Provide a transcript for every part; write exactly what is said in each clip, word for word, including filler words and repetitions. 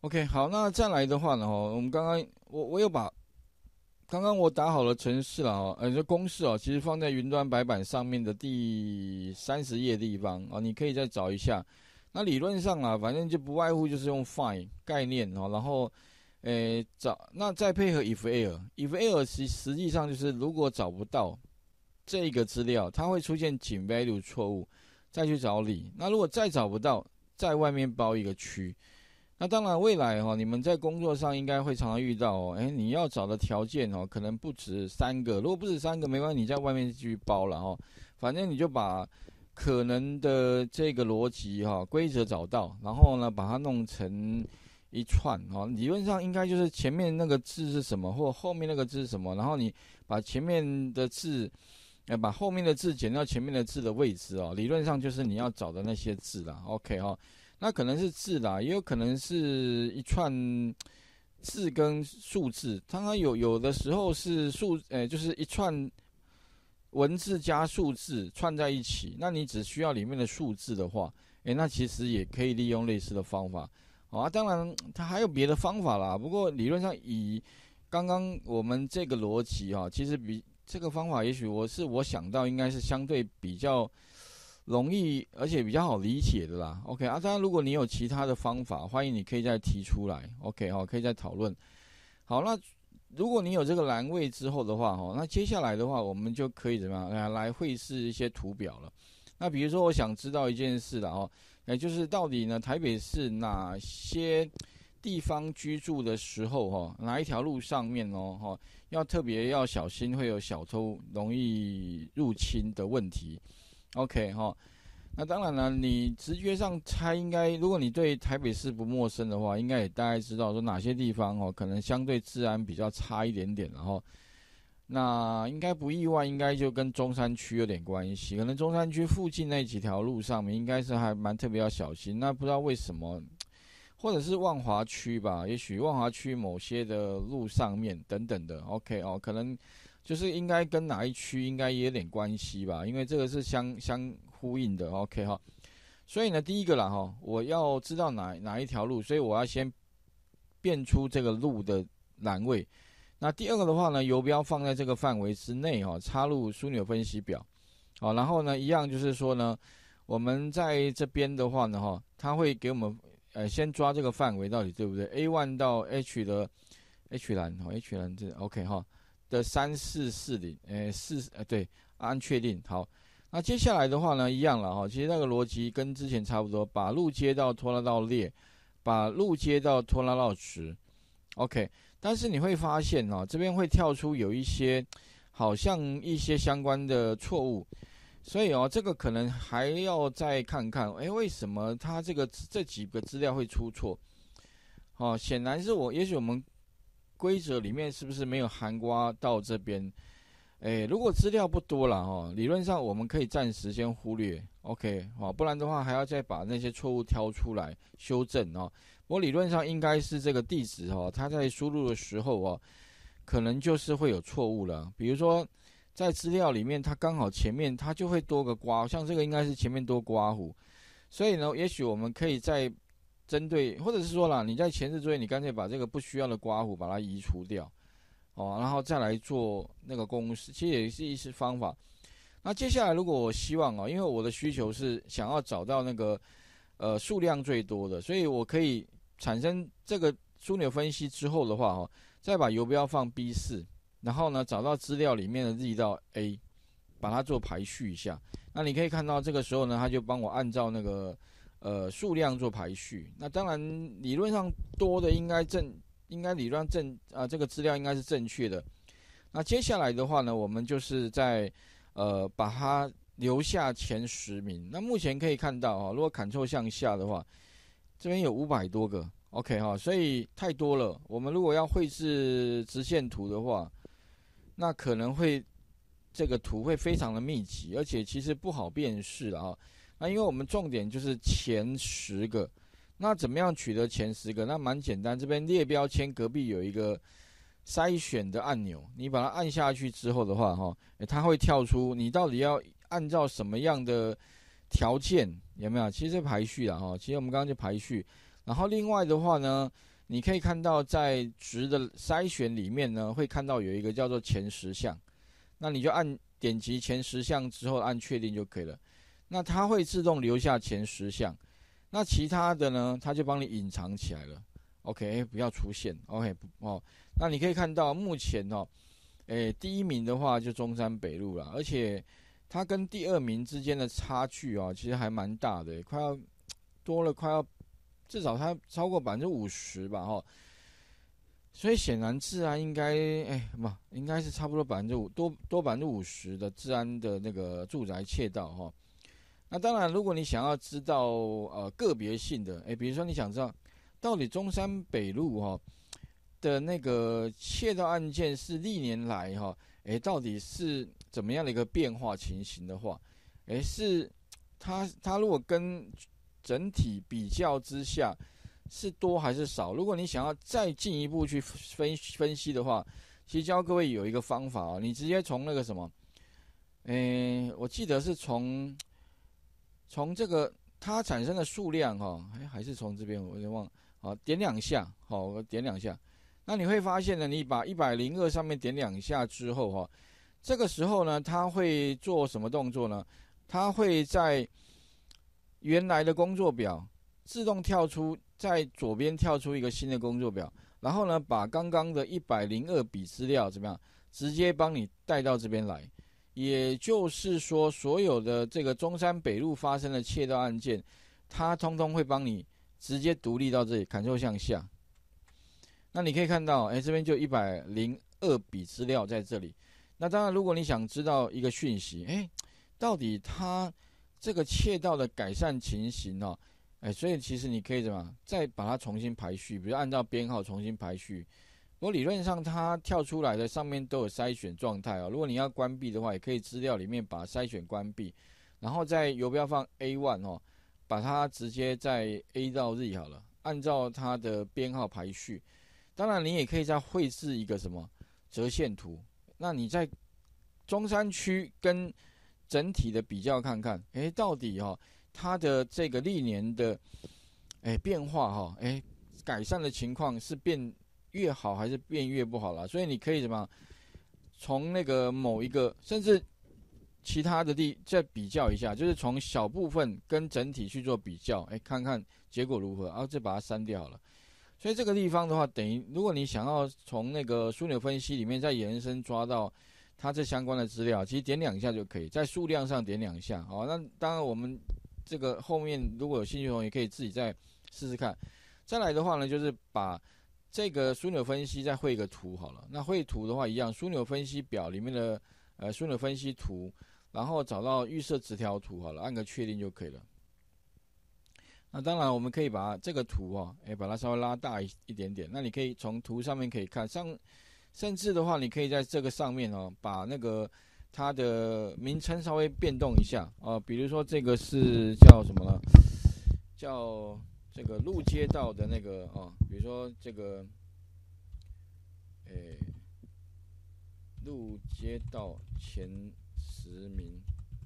OK，好，那再来的话呢，哦，我们刚刚我我有把刚刚我打好了程式了哦，呃，这公式哦，其实放在云端白板上面的第三十页地方哦，你可以再找一下。那理论上啊，反正就不外乎就是用 find 概念哦，然后诶找，那再配合 if error，if error 其实际上就是如果找不到这个资料，它会出现仅 value 错误，再去找理。那如果再找不到，在外面包一个区。那当然，未来哈、哦，你们在工作上应该会常常遇到哦，哎，你要找的条件哦，可能不止三个，如果不止三个，没关系，你在外面继续包了哈、哦，反正你就把可能的这个逻辑哈、哦、规则找到，然后呢把它弄成一串哈、哦，理论上应该就是前面那个字是什么，或后面那个字是什么，然后你把前面的字，呃，把后面的字减掉前面的字的位置哦，理论上就是你要找的那些字啦 ，OK 哈、哦。那可能是字啦，也有可能是一串字跟数字。当然有有的时候是数，呃，就是一串文字加数字串在一起。那你只需要里面的数字的话，诶，那其实也可以利用类似的方法。好啊，当然它还有别的方法啦。不过理论上以刚刚我们这个逻辑哈，其实比这个方法，也许我是我想到应该是相对比较容易而且比较好理解的啦。OK 啊，当然如果你有其他的方法，欢迎你可以再提出来。OK 哦，可以再讨论。好，那如果你有这个栏位之后的话，哈，那接下来的话，我们就可以怎么样来来绘制一些图表了。那比如说，我想知道一件事了哦，也就是到底呢，台北市哪些地方居住的时候，哈，哪一条路上面哦，哈，要特别要小心，会有小偷容易入侵的问题。OK 哈，那当然了，你直觉上猜应该，如果你对台北市不陌生的话，应该也大概知道说哪些地方哦，可能相对治安比较差一点点，然后那应该不意外，应该就跟中山区有点关系，可能中山区附近那几条路上面应该是还蛮特别要小心。那不知道为什么，或者是万华区吧，也许万华区某些的路上面等等的 ，OK 哦，可能。就是应该跟哪一区应该也有点关系吧，因为这个是相相呼应的 ，OK 哈。所以呢，第一个啦哈，我要知道哪哪一条路，所以我要先变出这个路的栏位。那第二个的话呢，游标放在这个范围之内哈，插入枢纽分析表。好，然后呢，一样就是说呢，我们在这边的话呢哈，它会给我们呃先抓这个范围到底对不对 ？A 一 到 H 的 H 栏哈 ，H 栏这 OK 哈。的三四四零，诶四呃对，按确定好。那接下来的话呢，一样了哈，其实那个逻辑跟之前差不多，把路接到拖拉到列，把路接到拖拉到直 ，OK。但是你会发现哦，这边会跳出有一些好像一些相关的错误，所以哦，这个可能还要再看看，诶，为什么它这个这几个资料会出错？哦，显然是我，也许我们规则里面是不是没有含刮到这边？诶，如果资料不多了哈，理论上我们可以暂时先忽略 ，OK， 好，不然的话还要再把那些错误挑出来修正哦。不过理论上应该是这个地址哈，它在输入的时候哦，可能就是会有错误了。比如说在资料里面，它刚好前面它就会多个刮，像这个应该是前面多刮弧，所以呢，也许我们可以在针对，或者是说啦，你在前置作业，你干脆把这个不需要的刮弧把它移除掉，哦，然后再来做那个公式，其实也是一些方法。那接下来，如果我希望哦，因为我的需求是想要找到那个呃数量最多的，所以我可以产生这个枢纽分析之后的话，哦，再把游标放 B 四，然后呢找到资料里面的 Z 到 A，把它做排序一下。那你可以看到，这个时候呢，它就帮我按照那个呃数量做排序。那当然理论上多的应该正，应该理论上正啊、呃，这个资料应该是正确的。那接下来的话呢，我们就是在呃把它留下前十名。那目前可以看到啊，如果 Ctrl 向下的话，这边有五百多个 ，OK 哈，所以太多了。我们如果要绘制直线图的话，那可能会这个图会非常的密集，而且其实不好辨识了啊。那因为我们重点就是前十个，那怎么样取得前十个？那蛮简单，这边列标签隔壁有一个筛选的按钮，你把它按下去之后的话，哈，它会跳出你到底要按照什么样的条件，有没有？其实排序啦，哈，其实我们刚刚就排序。然后另外的话呢， 你可以看到在值的筛选里面呢，会看到有一个叫做前十项，那你就按点击前十项之后按确定就可以了。那它会自动留下前十项，那其他的呢，它就帮你隐藏起来了。OK， 不要出现。OK， 哦，那你可以看到目前哦，诶，第一名的话就中山北路啦，而且它跟第二名之间的差距哦，其实还蛮大的，快要多了，快要至少它超过百分之五十吧，哈。所以显然治安应该，哎，不，应该是差不多百分之五多多百分之五十的治安的那个住宅窃盗哈。那当然，如果你想要知道呃个别性的，哎，比如说你想知道到底中山北路哈的那个窃盗案件是历年来哈，哎，到底是怎么样的一个变化情形的话，哎，是它它如果跟整体比较之下是多还是少？如果你想要再进一步去分分析的话，其实教各位有一个方法哦，你直接从那个什么，诶，我记得是从从这个它产生的数量哈，哎，还是从这边我有点忘了，好，点两下，好，我点两下，那你会发现呢，你把一百零二上面点两下之后哈，这个时候呢，它会做什么动作呢？它会在原来的工作表自动跳出，在左边跳出一个新的工作表，然后呢，把刚刚的一百零二笔资料怎么样，直接帮你带到这边来。也就是说，所有的这个中山北路发生的窃盗案件，它通通会帮你直接独立到这里，Ctrl向下。那你可以看到，哎，这边就一百零二笔资料在这里。那当然，如果你想知道一个讯息，哎，到底它这个窃盗的改善情形哦，哎，所以其实你可以怎么再把它重新排序，比如按照编号重新排序。不过理论上它跳出来的上面都有筛选状态哦。如果你要关闭的话，也可以资料里面把筛选关闭，然后在游标放 A 一 哦，把它直接在 A 到 Z 好了，按照它的编号排序。当然，你也可以再绘制一个什么折线图。那你在中山区跟整体的比较看看，哎，到底哈、哦、它的这个历年的哎变化哈、哦，哎改善的情况是变越好还是变越不好啦？所以你可以怎么从那个某一个甚至其他的地再比较一下，就是从小部分跟整体去做比较，哎，看看结果如何，然后再把它删掉好了。所以这个地方的话，等于如果你想要从那个枢纽分析里面再延伸抓到它这相关的资料，其实点两下就可以，在数量上点两下。好，那当然我们这个后面如果有兴趣的同学可以自己再试试看。再来的话呢，就是把这个枢纽分析再绘一个图好了。那绘图的话一样，枢纽分析表里面的呃枢纽分析图，然后找到预设直条图好了，按个确定就可以了。那当然，我们可以把这个图哦，哎，把它稍微拉大一一点点。那你可以从图上面可以看上，甚至的话，你可以在这个上面哦，把那个它的名称稍微变动一下哦。比如说这个是叫什么呢？叫这个路街道的那个哦，比如说这个，哎，路街道前十名，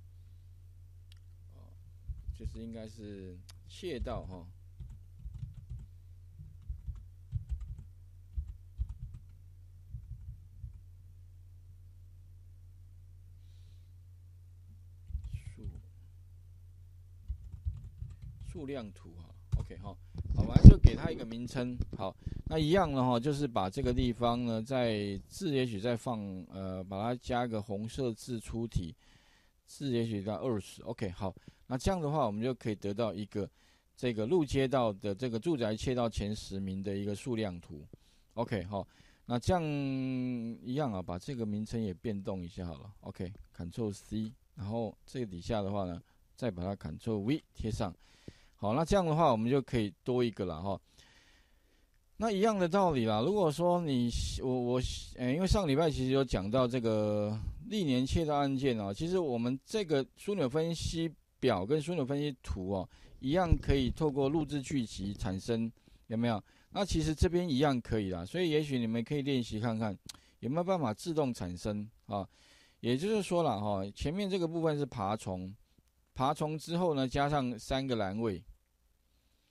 哦，就是应该是窃盗哈。数量图哈 ，OK 哈，好，完就给它一个名称。好，那一样的哈，就是把这个地方呢，在字也许再放呃，把它加个红色字出体，字也许到二十 ，OK 好，那这样的话，我们就可以得到一个这个路街道的这个住宅窃盗前十名的一个数量图 ，OK 好，那这样一样啊，把这个名称也变动一下好了 ，OK，Ctrl C， 然后这个底下的话呢，再把它 Ctrl V 贴上。好，那这样的话，我们就可以多一个了哈。那一样的道理啦。如果说你我我，呃，因为上礼拜其实有讲到这个历年窃盗案件哦，其实我们这个枢纽分析表跟枢纽分析图哦，一样可以透过录制剧集产生，有没有？那其实这边一样可以啦。所以也许你们可以练习看看，有没有办法自动产生啊？也就是说了哈，前面这个部分是爬虫。爬虫之后呢，加上三个栏位，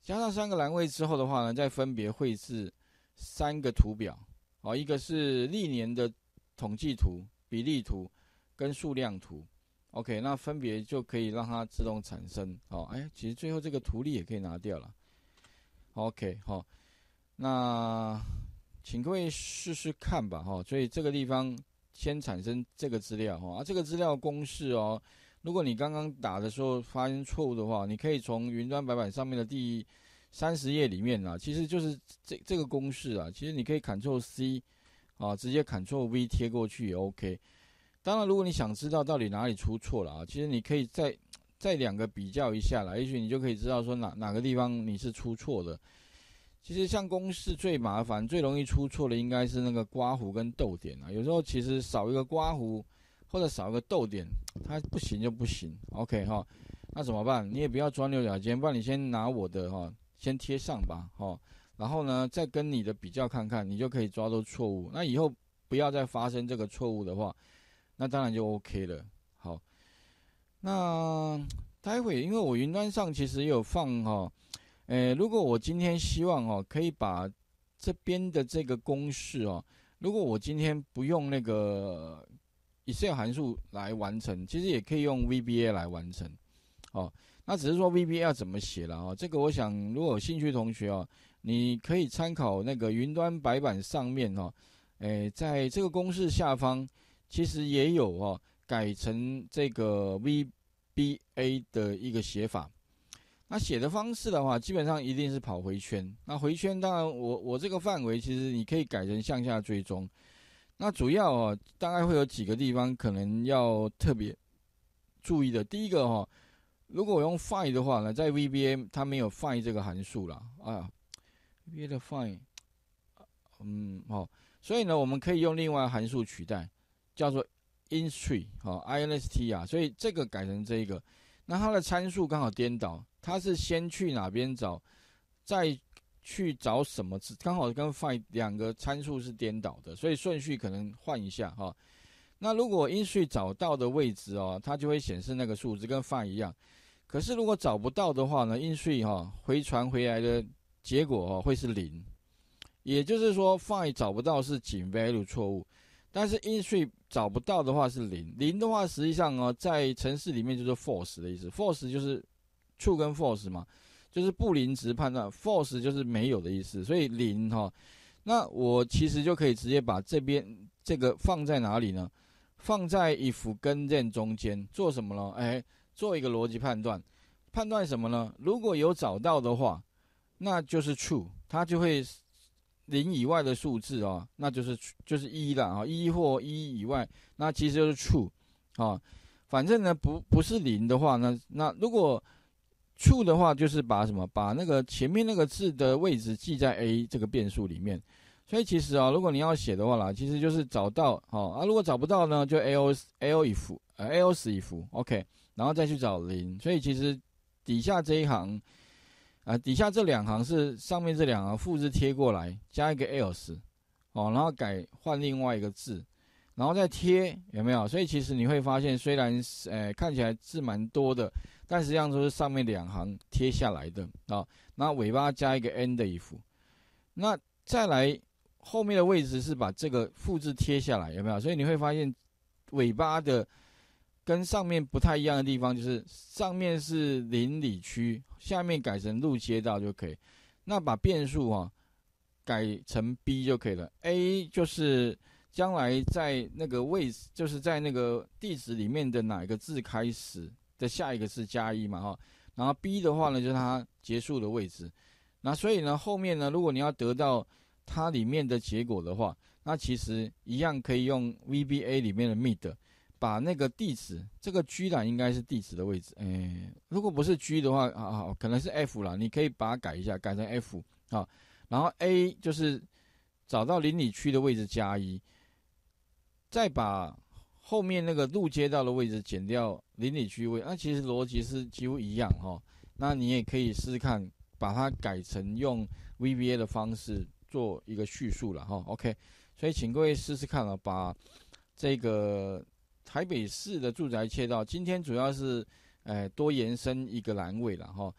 加上三个栏位之后的话呢，再分别绘制三个图表，哦，一个是历年的统计图、比例图跟数量图。OK， 那分别就可以让它自动产生。哦，哎，其实最后这个图例也可以拿掉了。OK， 好、哦，那请各位试试看吧。哈、哦，所以这个地方先产生这个资料。哈、哦，啊，这个资料公式哦。如果你刚刚打的时候发现错误的话，你可以从云端白板上面的第三十页里面啊，其实就是这这个公式啊，其实你可以 Ctrl C 啊，直接 Ctrl V 贴过去也 OK。当然，如果你想知道到底哪里出错了啊，其实你可以再再两个比较一下啦，也许你就可以知道说哪哪个地方你是出错的。其实像公式最麻烦、最容易出错的应该是那个刮弧跟逗点啊，有时候其实少一个刮弧或者少一个逗点，它不行就不行。OK 哈，那怎么办？你也不要钻牛角尖，不然你先拿我的哈，先贴上吧哈，然后呢再跟你的比较看看，你就可以抓到错误。那以后不要再发生这个错误的话，那当然就 OK 了。好，那待会因为我云端上其实也有放哈，诶，如果我今天希望哦可以把这边的这个公式哦，如果我今天不用那个Excel 函数来完成，其实也可以用 V B A 来完成，哦，那只是说 V B A 要怎么写了哦，这个我想如果有兴趣的同学哦，你可以参考那个云端白板上面哦，诶，在这个公式下方其实也有哦改成这个 V B A 的一个写法。那写的方式的话，基本上一定是跑回圈。那回圈当然我我这个范围其实你可以改成向下追踪。那主要哦，大概会有几个地方可能要特别注意的。第一个哦，如果我用 find 的话呢，在 V B A 它没有 find 这个函数啦，啊 ，V B A 的 find， 嗯，好、哦，所以呢，我们可以用另外函数取代，叫做 inst， 哦 ，inst 啊，所以这个改成这一个，那它的参数刚好颠倒，它是先去哪边找，再去找什么字，刚好跟 find 两个参数是颠倒的，所以顺序可能换一下哈、哦。那如果 inst 找到的位置哦，它就会显示那个数字跟 find 一样。可是如果找不到的话呢 ，inst 哈回传回来的结果哦会是零，也就是说 find 找不到是仅 value 错误，但是 inst 找不到的话是零，零的话实际上哦在程式里面就是 false 的意思 ，false 就是 true 跟 false 嘛。就是不临值判断 ，false 就是没有的意思，所以零哈、哦，那我其实就可以直接把这边这个放在哪里呢？放在 if 跟 then 中间，做什么呢？哎，做一个逻辑判断，判断什么呢？如果有找到的话，那就是 true， 它就会零以外的数字哦，那就是就是一啦啊，一或一以外，那其实就是 true 啊。反正呢不不是零的话呢，那如果true 的话就是把什么把那个前面那个字的位置记在 A 这个变数里面，所以其实啊，如果你要写的话啦，其实就是找到哦啊，如果找不到呢，就 else if 呃 else if OK， 然后再去找零，所以其实底下这一行啊、呃，底下这两行是上面这两行复制贴过来，加一个 else 哦，然后改换另外一个字，然后再贴，有没有？所以其实你会发现，虽然呃看起来字蛮多的。但实际上都是上面两行贴下来的啊，那尾巴加一个 end if， 那再来后面的位置是把这个复制贴下来，有没有？所以你会发现尾巴的跟上面不太一样的地方，就是上面是邻里区，下面改成路街道就可以。那把变数啊改成 B 就可以了 ，A 就是将来在那个位置，就是在那个地址里面的哪个字开始。的下一个是加一嘛哈，然后 B 的话呢就是它结束的位置，那所以呢后面呢如果你要得到它里面的结果的话，那其实一样可以用 V B A 里面的 mid 把那个地址，这个 G 栏应该是地址的位置，哎，如果不是 G 的话啊啊可能是 F 啦，你可以把它改一下，改成 F 啊，然后 A 就是找到邻里区的位置加一，再把后面那个路街道的位置减掉邻里区位，那其实逻辑是几乎一样哈。那你也可以试试看，把它改成用 V B A 的方式做一个叙述了哈。OK， 所以请各位试试看了，把这个台北市的住宅窃盗，今天主要是呃多延伸一个栏位了哈。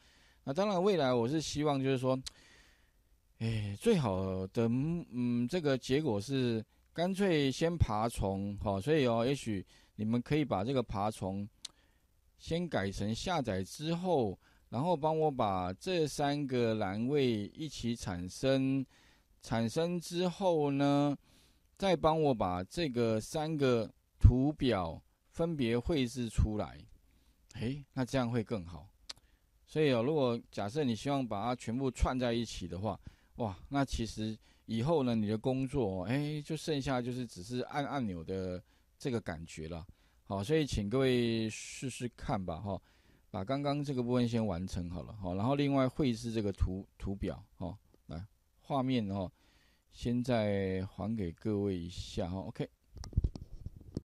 那当然未来我是希望就是说，哎，最好的嗯这个结果是干脆先爬虫，好、哦，所以哦，也许你们可以把这个爬虫先改成下载之后，然后帮我把这三个栏位一起产生，产生之后呢，再帮我把这个三个图表分别绘制出来，诶，那这样会更好。所以哦，如果假设你希望把它全部串在一起的话，哇，那其实以后呢，你的工作，哎，就剩下就是只是按按钮的这个感觉了。好，所以请各位试试看吧，哈，把刚刚这个部分先完成好了，好，然后另外绘制这个图图表，哦，来画面哦，先再还给各位一下，哈 ，OK。